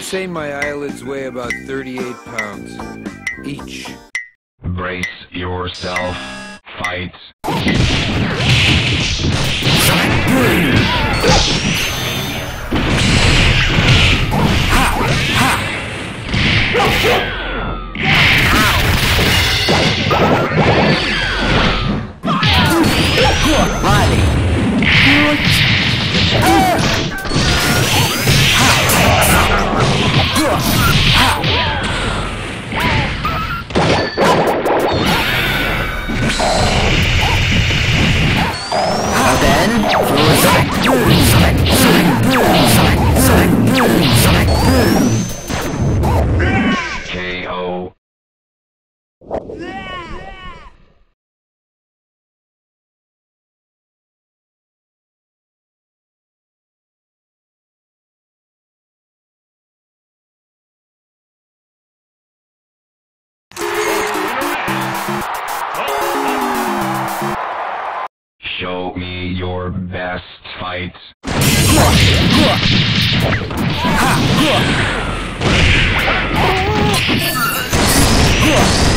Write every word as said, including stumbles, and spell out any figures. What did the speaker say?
say my eyelids weigh about thirty-eight pounds each. Brace yourself. Fight. Body. Now then, through select, select, select, select, select, select. K O. Show me your best fight. Ha!